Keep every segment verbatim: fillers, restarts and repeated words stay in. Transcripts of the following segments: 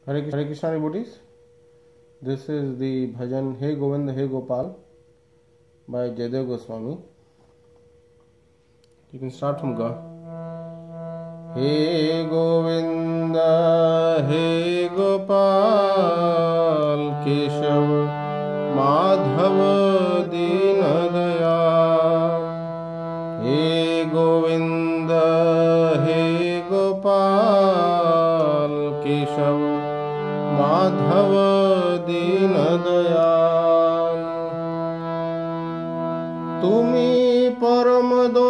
Hare Krishna, Hare Krishna devotees. This is the bhajan Hey Govind, Hey Gopal by Jaydev Goswami. You can start from Ga. Hey Govinda, Hey Gopal, Keshav, Madhav, Dina Dayal. Hey Govinda, Hey Gopal, Keshav, Madhav, Dina Dayal. Tumi Param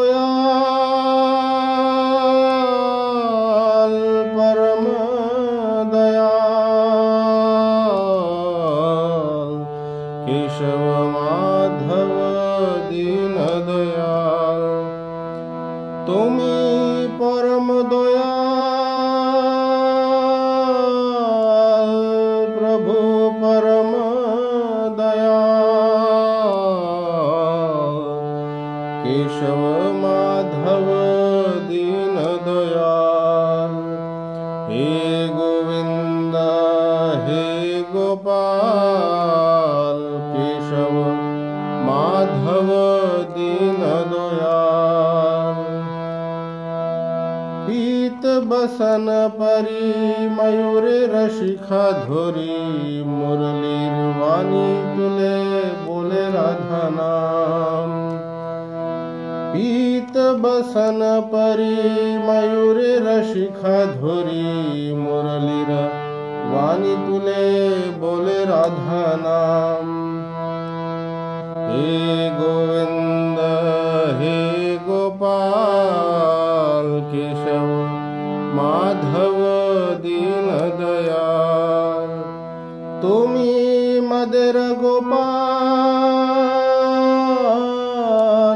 Dayal, Param Dayal, Keshav, Madhav, Dina Dayal. Tumi Param Dayal, Prabhu Param Dayal, Keshav, Madhav, Dina Dayal. Hey Govinda, Hey Gopal, Keshav, Madhav, Dina Dayal. पीत बसन परी मयूर रशिखा धोरी मुरलीर वाणी तुले बोले राधा नाम. पीत बसन परी मयूर रशिखा धोरी मुरलीर वाणी तुले बोले राधा नाम. हे गोविंद, हे गोपाल, केशव, माधव, दीन दयाल. तुमी मदर गोपाल,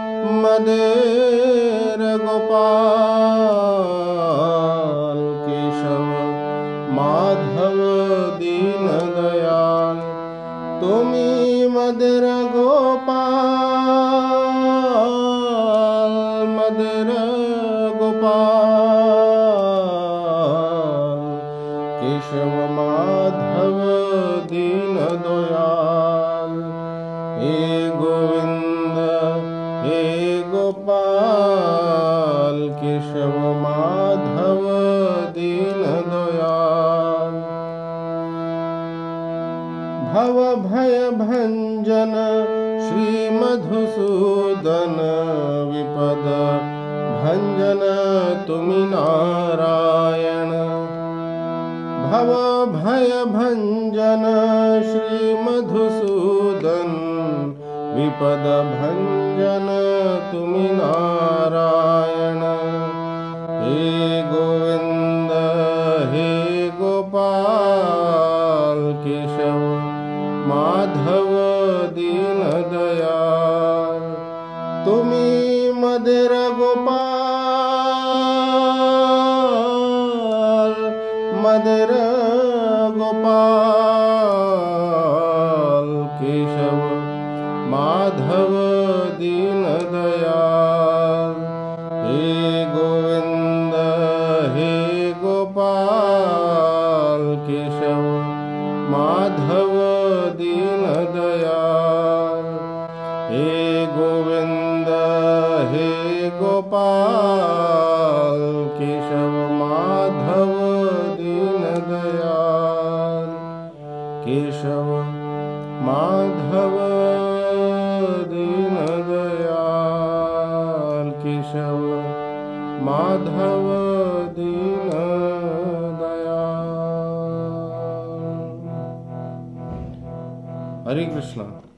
मदर गोपाल, केशव, माधव, दीन दयाल. तुमी मदर गोपाल, मदर गोपाल, केशव, माधव, दीन दयाल. हे गोविंद, हे गोपाल, केशव, माधव, दीन दयाल. भव भय भंजन श्री मधुसूदन विपद भंजन तुमि नारायण. भव भय भंजन श्री मधुसूदन विपद भंजन तुमि नारायण. हे गोविंद, हे गोपाल, केशव, माधव, दीन दयाल. तुमी मदर गोपाल, मदर गोपाल, केशव, माधव, दीन दयाल. हे गोविंद, हे गोपाल, केशव, माधव, दीन दयाल. हे गोविंद, हे गोपाल, केशव, माधव, दीन दयाल. केशव, माधव, दीन दयाल. केशव, माधव, दीन दयाल. हरे कृष्णा.